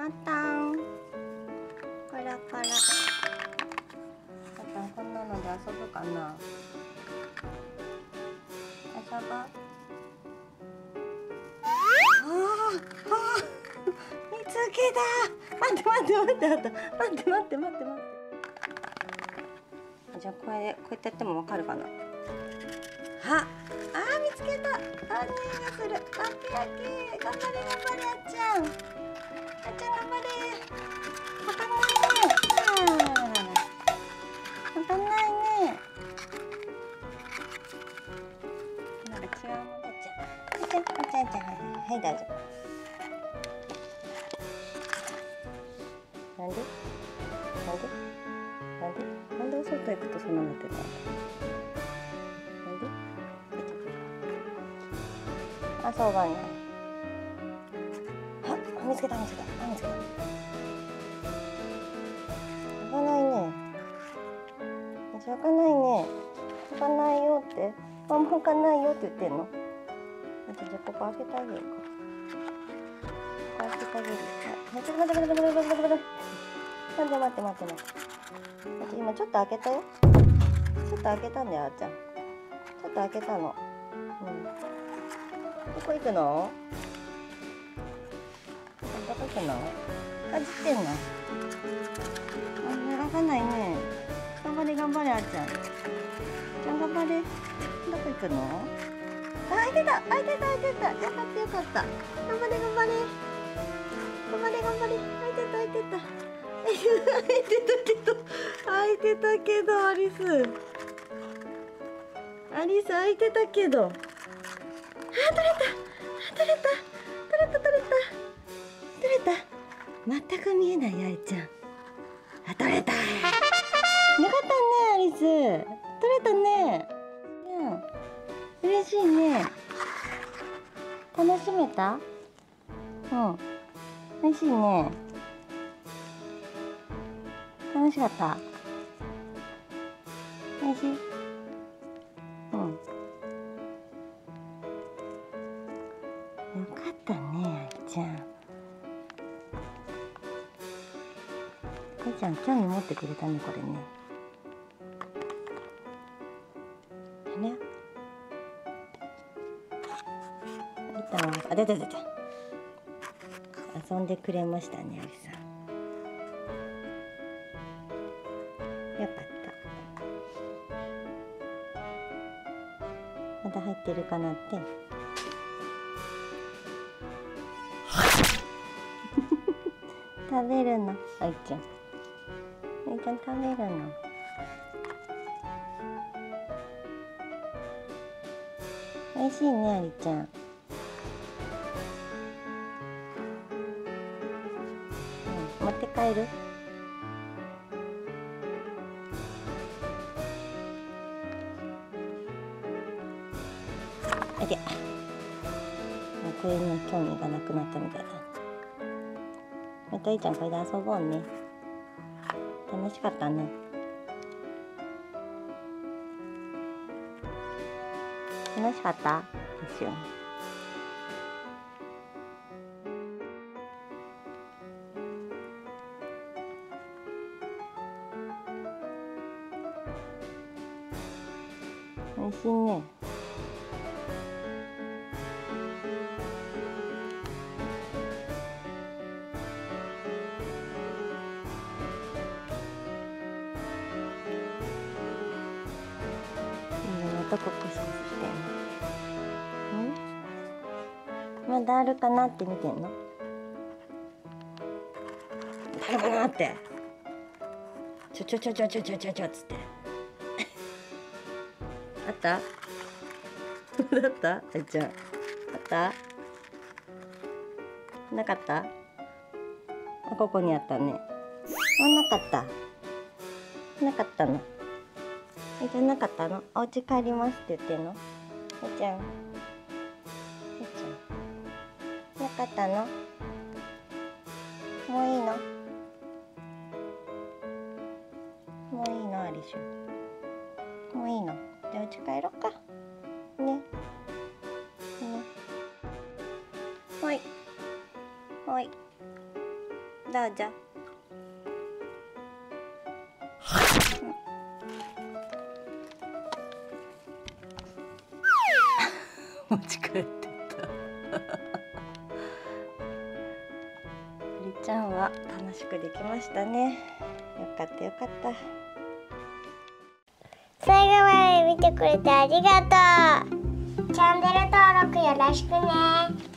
あったん。カラカラ。あったん、こんなので遊ぶかな。遊ぼう。見つけた。待って。じゃあこうやってやってもわかるかな。見つけた。匂いがする。頑張れあっちゃん。あっちゃん頑張れ。開かないね。なんか違うものじゃん。あっちゃんはい大丈夫。なんでお外行くとそんななってたの。なんでそうだね。見つけた。開かないね。開かないよって。ママ開かないよって言ってんの。じゃあここ開けてあげるか。待って。今ちょっと開けたよ。ちょっと開けたんだよ、あーちゃん。ちょっと開けたの。どこ行くの？かじってんの？開かないね。頑張れ、あーちゃん。頑張れ。どこ行くの？開いてた。よかった。頑張れ。開いてた。開いてたけど、アリス開いてたけど。取れた。全く見えない、アリちゃん。取れた。よかったね、アリス。取れたね。嬉しいね。楽しめた？嬉しいね。楽しかった？嬉しい？よかったね、あいちゃん。あいちゃん、興味持ってくれたね、これね。遊んでくれましたね、ありさん。よかった。まだ入ってるかなって。食べるの、あいちゃん。あいちゃん食べるの。美味しいね、ありちゃん。持って帰る？ありゃ。これに興味がなくなったみたいだ。あいちゃん、これで遊ぼうね。楽しかったね。楽しかった？一緒に。美味しいね。またここしてまだあるかなって見てんの？あるかなって。ちょっつって。あった？だった？あいちゃん。あった？なかった？ここにあったね。なかった。なかったの。あいちゃんなかったの？お家帰りますって言ってんの？あいちゃん。なかったの？もういいの？もういいの、アリシュ。もういいの？じゃあうち帰ろっか。ね。はい。 どうぞ。持ち帰ってた。りちゃんは楽しくできましたね。よかったよかった。 最後まで見てくれてありがとう。チャンネル登録よろしくね。